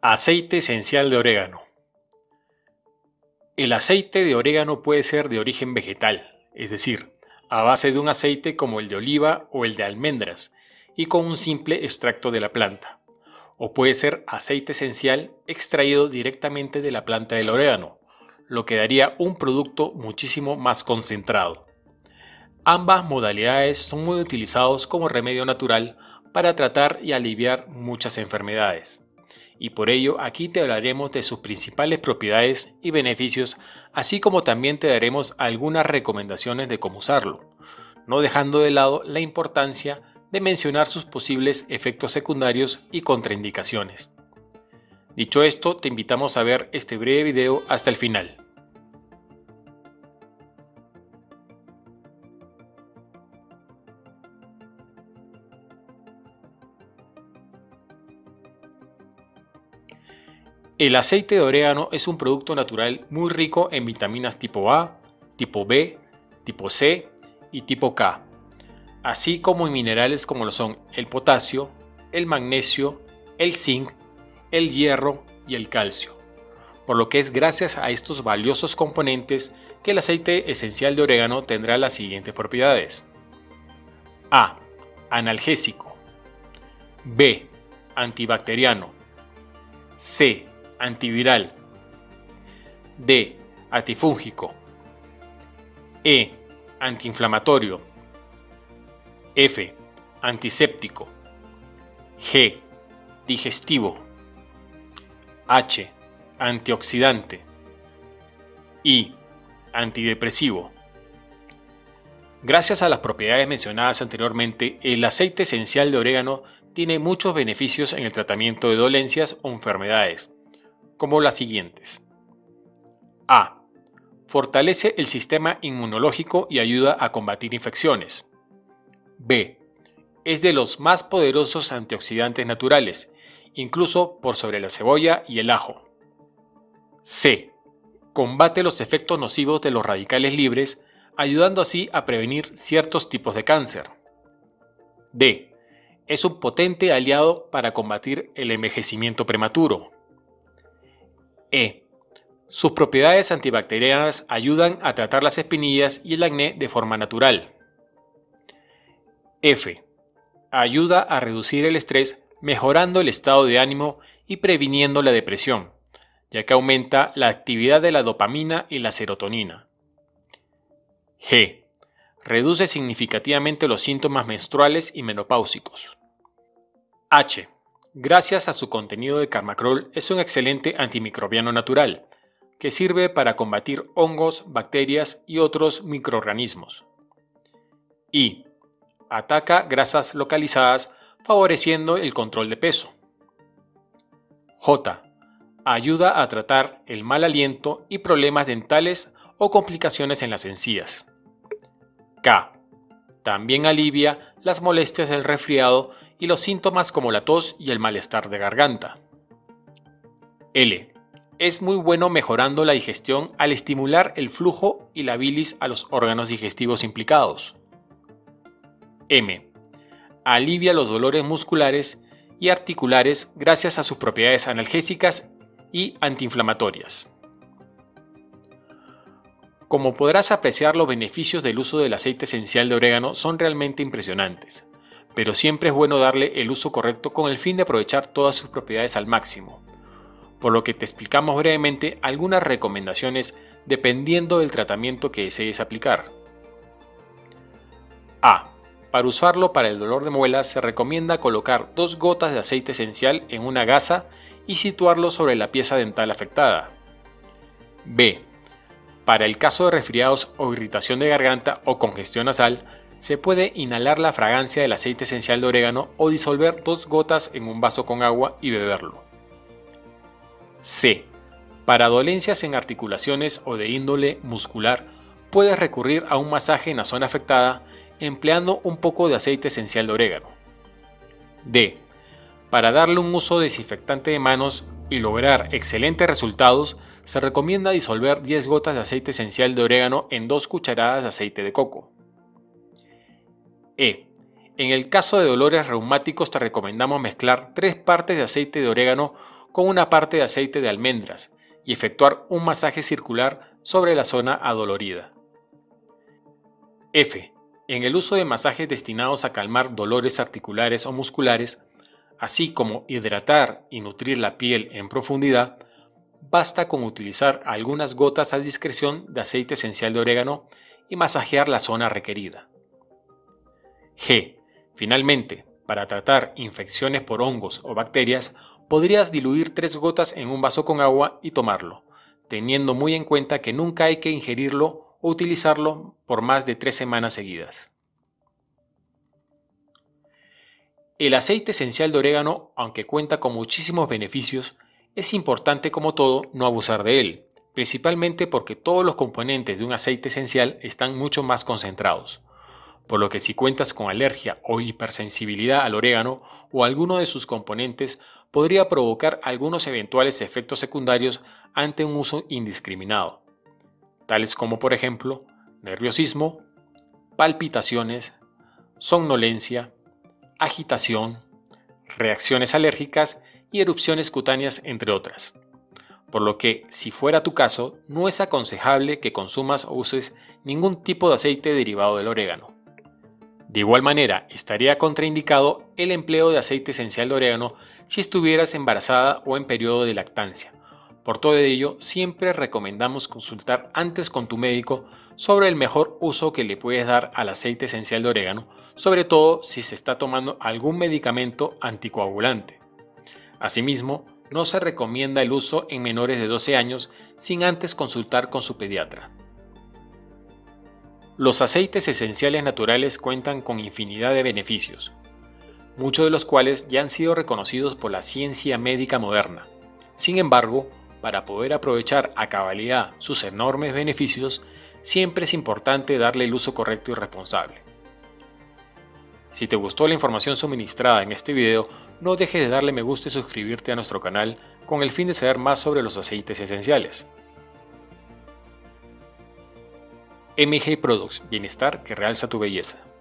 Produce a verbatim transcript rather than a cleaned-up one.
Aceite esencial de orégano. El aceite de orégano puede ser de origen vegetal, es decir, a base de un aceite como el de oliva o el de almendras y con un simple extracto de la planta. O puede ser aceite esencial extraído directamente de la planta del orégano, lo que daría un producto muchísimo más concentrado. Ambas modalidades son muy utilizados como remedio natural para tratar y aliviar muchas enfermedades. Y por ello aquí te hablaremos de sus principales propiedades y beneficios, así como también te daremos algunas recomendaciones de cómo usarlo, no dejando de lado la importancia de mencionar sus posibles efectos secundarios y contraindicaciones. Dicho esto, te invitamos a ver este breve video hasta el final. El aceite de orégano es un producto natural muy rico en vitaminas tipo A, tipo B, tipo C y tipo K, así como en minerales como lo son el potasio, el magnesio, el zinc, el hierro y el calcio, por lo que es gracias a estos valiosos componentes que el aceite esencial de orégano tendrá las siguientes propiedades. A. Analgésico. B. Antibacteriano. C. Antiviral. D. Antifúngico. E. Antiinflamatorio. F. Antiséptico. G. Digestivo. H. Antioxidante. I. Antidepresivo. Gracias a las propiedades mencionadas anteriormente, el aceite esencial de orégano tiene muchos beneficios en el tratamiento de dolencias o enfermedades, como las siguientes. A. Fortalece el sistema inmunológico y ayuda a combatir infecciones. B. Es de los más poderosos antioxidantes naturales, incluso por sobre la cebolla y el ajo. C. Combate los efectos nocivos de los radicales libres, ayudando así a prevenir ciertos tipos de cáncer. D. Es un potente aliado para combatir el envejecimiento prematuro. E. Sus propiedades antibacterianas ayudan a tratar las espinillas y el acné de forma natural. F. Ayuda a reducir el estrés mejorando el estado de ánimo y previniendo la depresión, ya que aumenta la actividad de la dopamina y la serotonina. G. Reduce significativamente los síntomas menstruales y menopáusicos. H. Gracias a su contenido de Carmacrol, es un excelente antimicrobiano natural, que sirve para combatir hongos, bacterias y otros microorganismos. I. Ataca grasas localizadas, favoreciendo el control de peso. J. Ayuda a tratar el mal aliento y problemas dentales o complicaciones en las encías. K. También alivia las molestias del resfriado y los síntomas como la tos y el malestar de garganta. L. Es muy bueno mejorando la digestión al estimular el flujo y la bilis a los órganos digestivos implicados. M. Alivia los dolores musculares y articulares gracias a sus propiedades analgésicas y antiinflamatorias. Como podrás apreciar, los beneficios del uso del aceite esencial de orégano son realmente impresionantes, pero siempre es bueno darle el uso correcto con el fin de aprovechar todas sus propiedades al máximo, por lo que te explicamos brevemente algunas recomendaciones dependiendo del tratamiento que desees aplicar. A. Para usarlo para el dolor de muelas se recomienda colocar dos gotas de aceite esencial en una gasa y situarlo sobre la pieza dental afectada. B. Para el caso de resfriados o irritación de garganta o congestión nasal, se puede inhalar la fragancia del aceite esencial de orégano o disolver dos gotas en un vaso con agua y beberlo. C. Para dolencias en articulaciones o de índole muscular, puedes recurrir a un masaje en la zona afectada empleando un poco de aceite esencial de orégano. D. Para darle un uso desinfectante de manos y lograr excelentes resultados, se recomienda disolver diez gotas de aceite esencial de orégano en dos cucharadas de aceite de coco. E. En el caso de dolores reumáticos te recomendamos mezclar tres partes de aceite de orégano con una parte de aceite de almendras y efectuar un masaje circular sobre la zona adolorida. F. En el uso de masajes destinados a calmar dolores articulares o musculares, así como hidratar y nutrir la piel en profundidad, basta con utilizar algunas gotas a discreción de aceite esencial de orégano y masajear la zona requerida. G. Finalmente, para tratar infecciones por hongos o bacterias, podrías diluir tres gotas en un vaso con agua y tomarlo, teniendo muy en cuenta que nunca hay que ingerirlo o utilizarlo por más de tres semanas seguidas. El aceite esencial de orégano, aunque cuenta con muchísimos beneficios, es importante como todo no abusar de él, principalmente porque todos los componentes de un aceite esencial están mucho más concentrados, por lo que si cuentas con alergia o hipersensibilidad al orégano o alguno de sus componentes, podría provocar algunos eventuales efectos secundarios ante un uso indiscriminado, tales como por ejemplo nerviosismo, palpitaciones, somnolencia, agitación, reacciones alérgicas y erupciones cutáneas, entre otras. Por lo que, si fuera tu caso, no es aconsejable que consumas o uses ningún tipo de aceite derivado del orégano. De igual manera, estaría contraindicado el empleo de aceite esencial de orégano si estuvieras embarazada o en periodo de lactancia. Por todo ello, siempre recomendamos consultar antes con tu médico sobre el mejor uso que le puedes dar al aceite esencial de orégano, sobre todo si se está tomando algún medicamento anticoagulante. Asimismo, no se recomienda el uso en menores de doce años sin antes consultar con su pediatra. Los aceites esenciales naturales cuentan con infinidad de beneficios, muchos de los cuales ya han sido reconocidos por la ciencia médica moderna. Sin embargo, para poder aprovechar a cabalidad sus enormes beneficios, siempre es importante darle el uso correcto y responsable. Si te gustó la información suministrada en este video, no dejes de darle me gusta y suscribirte a nuestro canal con el fin de saber más sobre los aceites esenciales. M G Products, bienestar que realza tu belleza.